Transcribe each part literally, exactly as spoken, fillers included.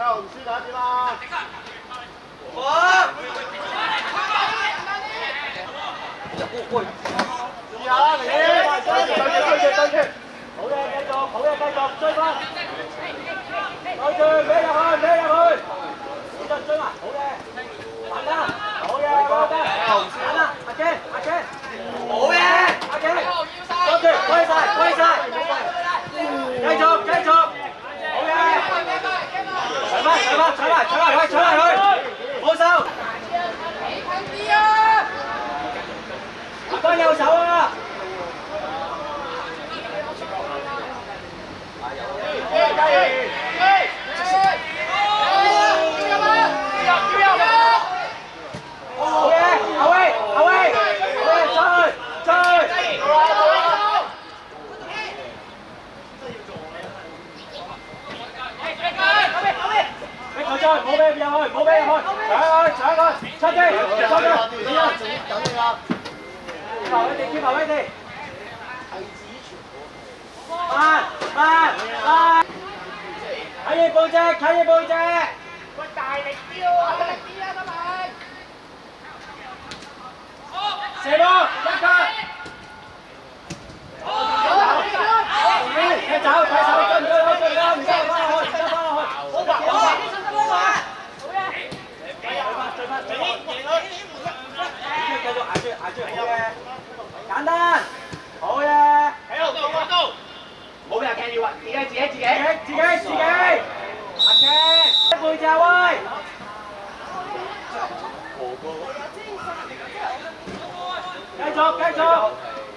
紅輸打點啊！ 哇！ 試下啦，明天對住對住對住對住，好嘢繼續，好嘢繼續追翻，對住孭入去孭入去，小俊追埋，好嘢，行啦，好嘢，好得，行啦，阿堅阿堅， 好嘢， 阿堅，多謝，歸晒歸晒，繼續繼續，好嘢，上翻上翻搶埋搶埋佢搶埋佢，冇手。翻右手啊！好嘢，後衛後衛，追追！逼佢追，冇俾入去，冇俾入去，搶搶佢，出擊，出擊！等你啊！keep 埋位地 ，keep 埋位地。慢慢慢，睇嘢背脊，睇嘢背脊。喂，大力啲喎，大力啲啊，得咪？射波，一腳。踢走，踢手，追唔追？追唔追？唔追，翻落去，唔追翻落去。好白，好白，好嘢。追翻，追翻，追翻。繼續捱住，捱住，好嘅。簡單，好嘢！喺度，喺度，冇人踢要啊！自己自己自己自己自己，阿 Ken， 背脊威，繼續繼續，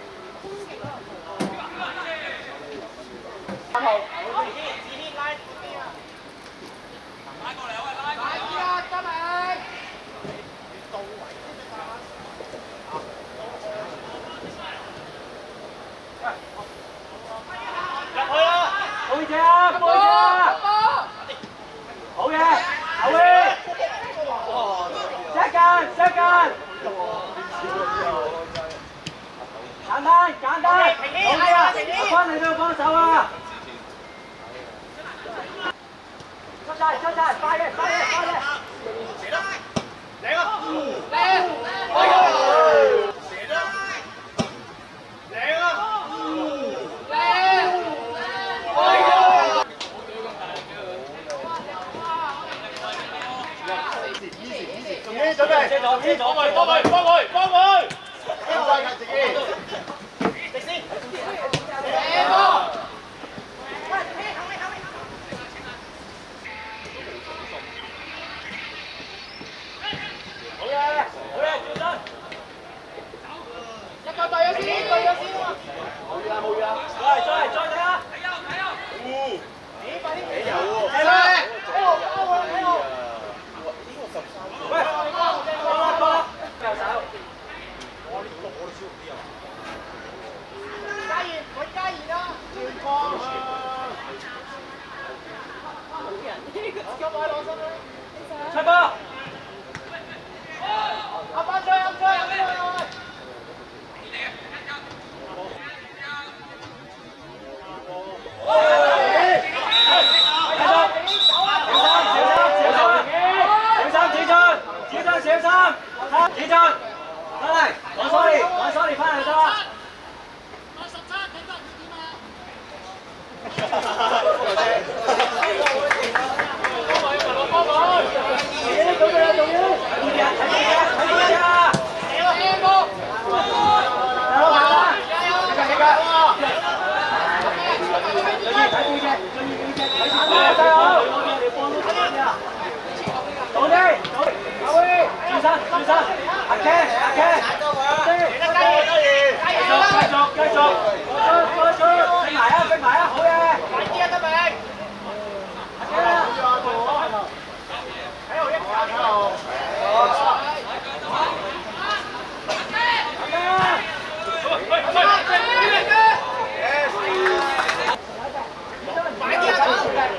三號，子軒子軒拉邊啊！拉過嚟啊！拉過嚟啊！得未？到位。背脊啊！背脊啊！好嘢，後衛，一間一間，簡單簡單，好啲啊！翻你都要幫手啊！出晒出晒，快嘅快嘅快嘅，嚟啦！嚟啊！準備，接咗，接咗，幫佢，幫佢，幫佢，幫佢，幫佢自己，直先，射波，好嘢，好嘢，轉身，一個隊咗先，隊咗先喎，冇嘢啦，冇嘢啦，再再再睇下，睇右睇右，嗯，咦，快啲，睇右喎，係咪？睇我，睇我，睇我。喂，右手，我呢個我都超唔知啊！加熱，我加熱啦！轉光啊！交埋攞身啦！出波！阿班追，阿追，阿追！小心，子俊，翻嚟，講 sorry， 講 sorry， 翻嚟得啦。八十七，睇得點啊？幫佢，幫佢，嘢做咩啊？做嘢，睇嘢，睇嘢，睇嘢啊！射波，加油啊！加油！加油！加油！睇背脊，注意背脊，睇下啦，加油！你幫到佢啊！到啲，到啲。轉身，轉身，阿 Ken， 阿 Ken， 繼續，繼續，繼續，再追，逼埋啊，逼埋啊，好嘢，快啲啊，得未？阿 Ken 啊，喺度一搞喺度，快啲啊！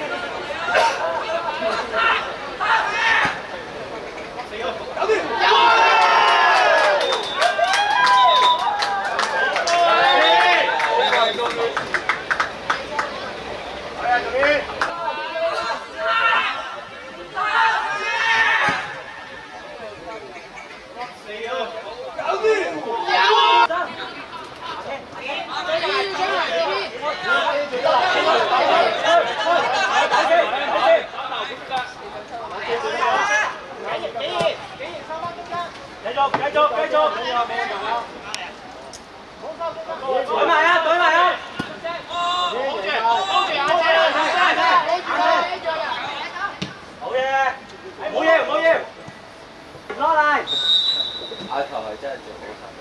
搞掂！ 繼續繼續。舉埋啊！舉埋啊！好嘢！冇嘢冇嘢，攞嚟。 阿球係真係做好晒。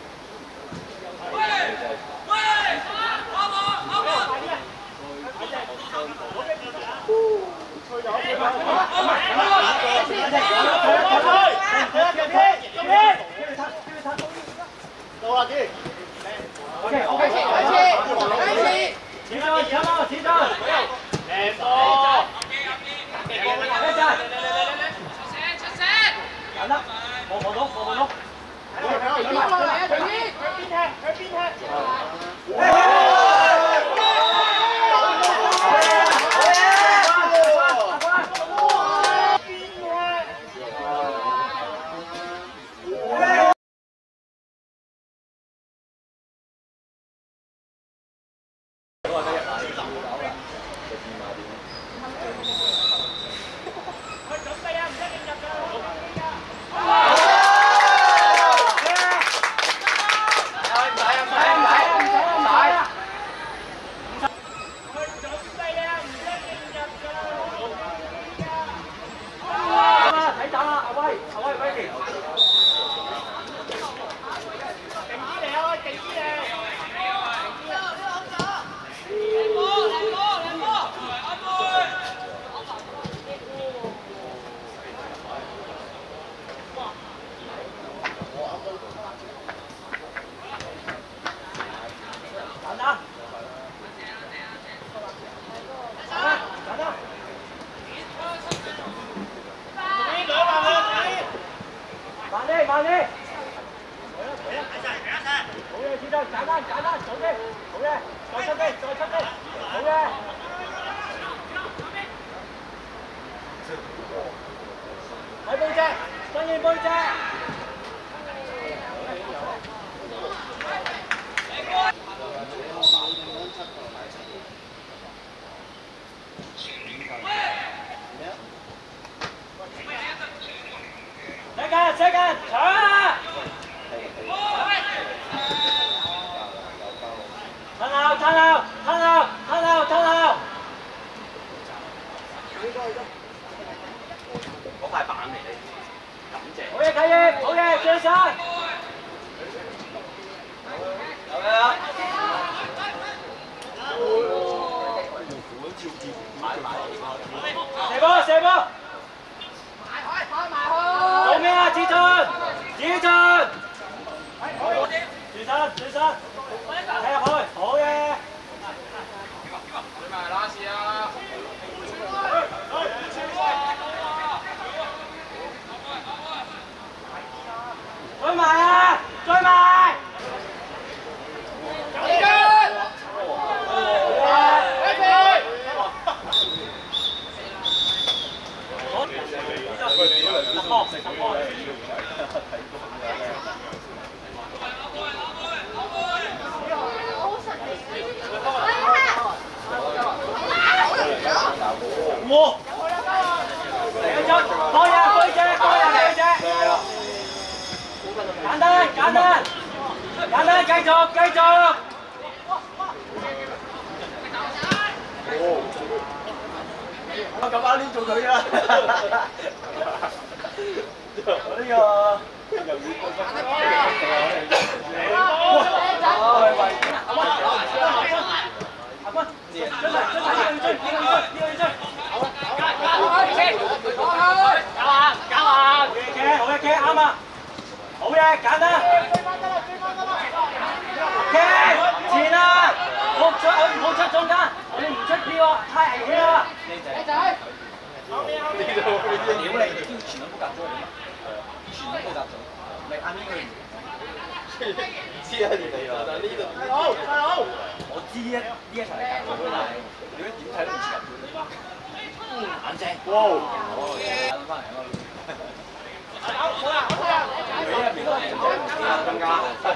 到啦，啲。OK OK， 開始，開始。前進，前進，前進。靚波。一陣。出聲，出聲。緊啦，望望到，望望到。喺度，喺度，喺度。佢邊？佢邊踢？佢邊踢？慢啲，好嘢，志俊，簡單簡單，早啲，好嘢，再出擊，再出擊，好嘢。睇背脊，新燕背脊。Second, second, 搶啊！吞後，吞後，吞後，吞後，吞後。 嗰塊板嚟你，感謝。 好嘢，啟業，好嘢，追上。有咩啊？射波，射波。做咩啊，志俊？志俊，轉身，轉身，睇入去，好嘢！ 追埋拉士啊！ 追埋啊！追埋！哇！繼續，多人背脊，多人背脊。簡單，簡單，簡單，繼續，繼續。我咁啱呢做佢啊！我呢個又要阿君，追埋，追埋，呢個要追，呢個要追，呢個要追。搞下，搞下，好嘢嘅，好嘢嘅，啱啊！好嘢，簡單。嘅，前啊！冇出，冇出中間，我哋唔出票啊，太危險啦！靚仔。屌你！全部都夾咗你，全部都夾咗。你啱呢個知啊，你哋啊，但係呢度大佬，大佬，我知啊，呢一場係夾咗啦，你點睇都唔似夾咗。眼正，哇！哦，翻嚟咯。好，好啦，好啦，你入邊都係更加。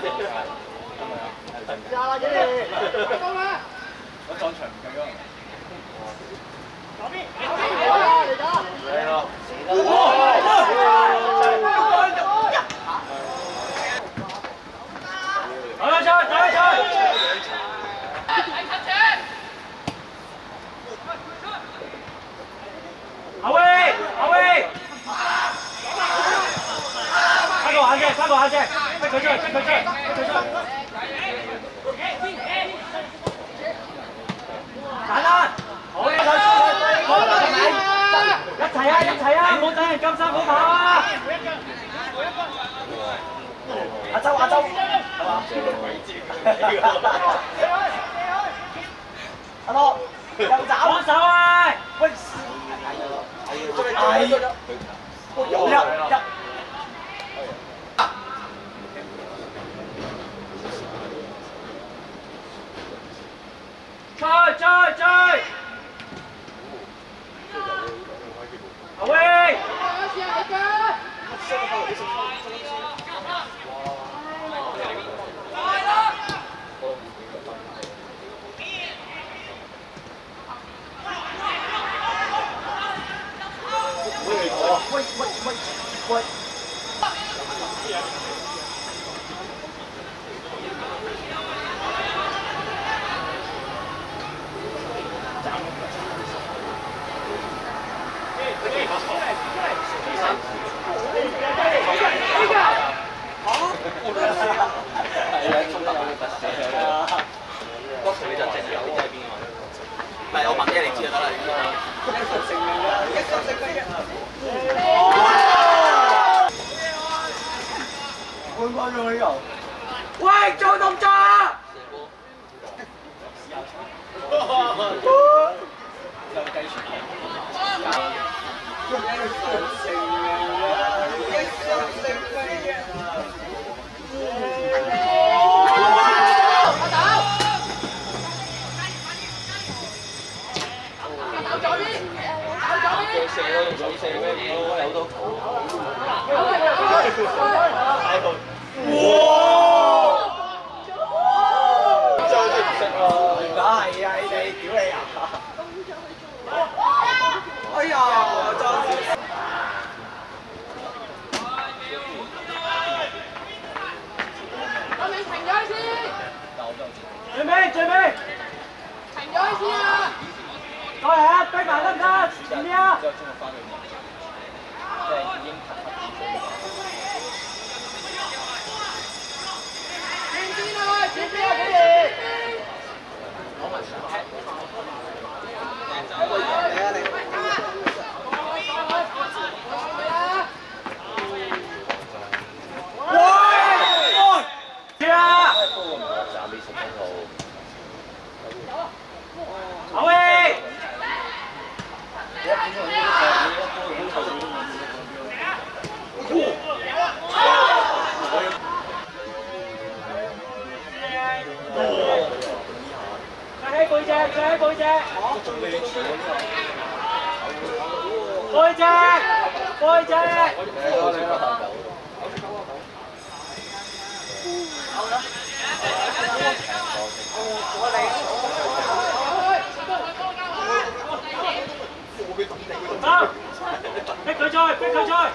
廿啦，幾年？夠啦！我撞牆唔計咯。左邊，嚟咗，嚟咯！哇！ 下啫，逼佢出嚟，逼佢出嚟，逼佢出嚟。簡單，好嘢佢，好啦，一齊啊，一齊啊，唔好等人咁辛苦跑啊！阿周，阿周，係嘛？阿樂，右走，幫手啊！喂，係，入入。追追追！阿威！喂喂喂喂！ 唔係我問嘅你知就得啦。 換翻咗佢又，喂，做動作！又計算。 射咯，用水射咩？有好多球。 哇！ 真係唔識啊！ 梗係啊，你哋屌你啊！哎呀，真係。 我哋停咗先。 最尾，最尾。 停咗先啊！ 過嚟啊！逼埋得唔得？前啲啊！ 之後先翻去望，即係已經及前邊啊！前邊啊！幾時？ 我問上踢。 嚟啊嚟！ 喂！接啊！ 站尾十分號。 阿威！再起背脊，再起背脊，背脊，背脊。好，逼佢追，逼佢追。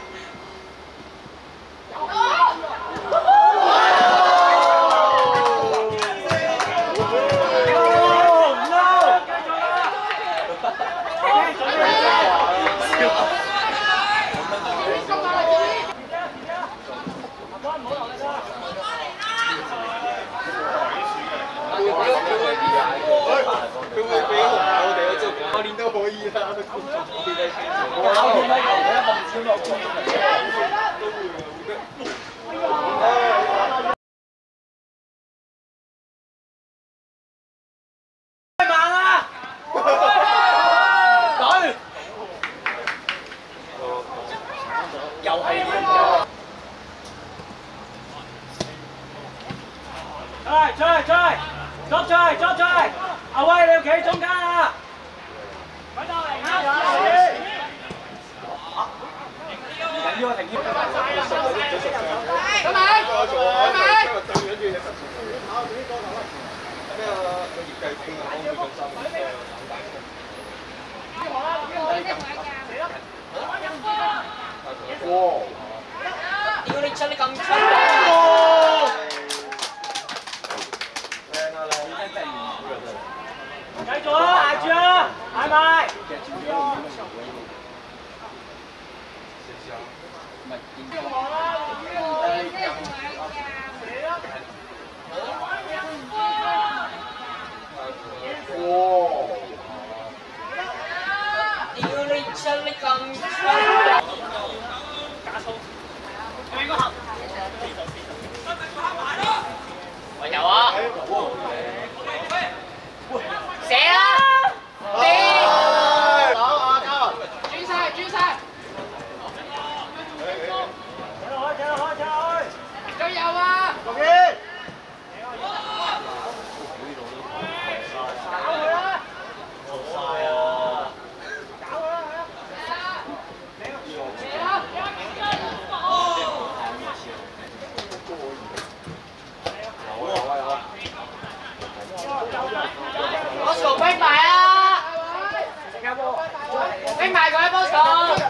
佢會俾我哋做教練都可以啦，教練喺球隊望超落場。慢啊！對，又係呢個。出去出去出去，捉出去捉出去！阿威你要企中間啊！快到嚟啊！停腰停腰！ 咁咪？咁咪？ 咩啊？個業計傾啊，我會講三哇！ 屌你出你咁出！ 繼續啊，捱住啊，係咪？ 唔係。 更春。喂有啊！射啦！射！ 搞啊交！ 轉晒轉晒，加油啊！ 六邊。 波數逼埋啊！逼埋佢波數。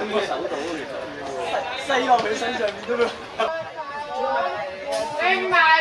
西落佢身上面都冇。 逼埋